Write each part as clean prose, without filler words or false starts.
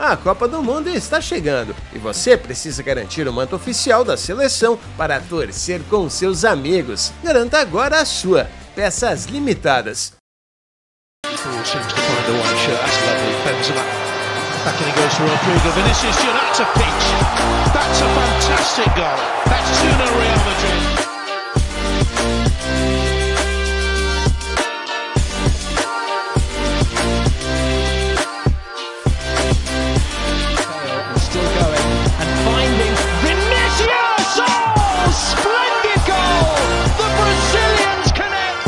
A Copa do Mundo está chegando e você precisa garantir o manto oficial da seleção para torcer com seus amigos. Garanta agora a sua. Peças limitadas. Vinicius, that's a pitch. That's a fantastic goal. That's 2-0 Real Madrid. Still going and finding Vinicius! Oh, splendid goal! The Brazilians connect.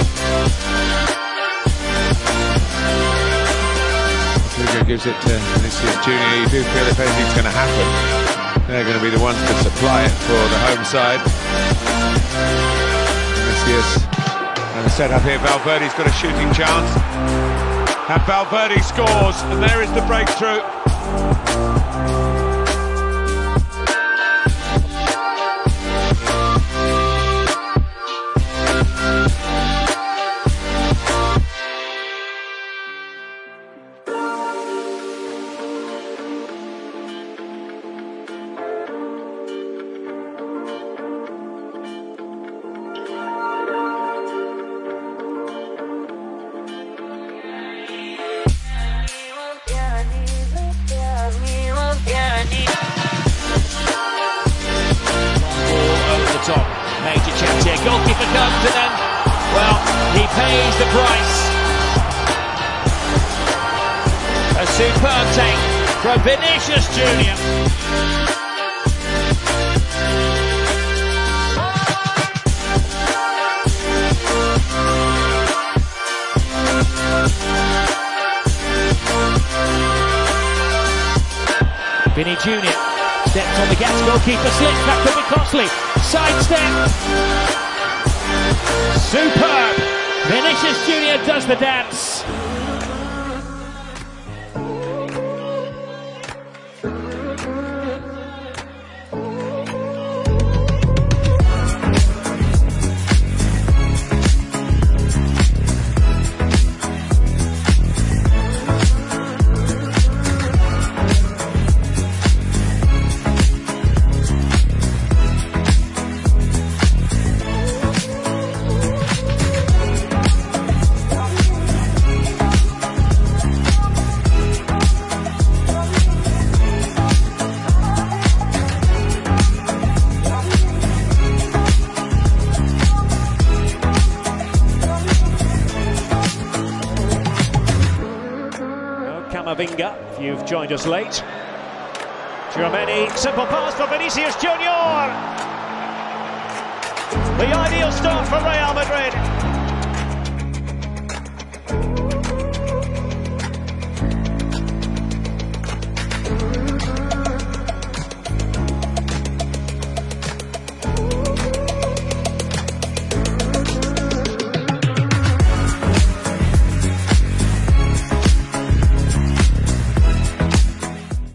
Rodrigo gives it to Vinicius Jr. You do feel if anything's going to happen, they're going to be the ones to supply it for the home side. Vinicius, and the setup here, Valverde's got a shooting chance. And Valverde scores, and there is the breakthrough. Top. Major chance here. Goalkeeper comes and then, well, he pays the price. A superb take from Vinicius Jr. Vinny Jr. steps on the gas, goalkeeper slips, that could be costly. Side step. Superb. Vinicius Jr. does the dance. Camavinga, if you've joined us late. Tchouaméni, simple pass for Vinicius Jr. The ideal start for Real Madrid.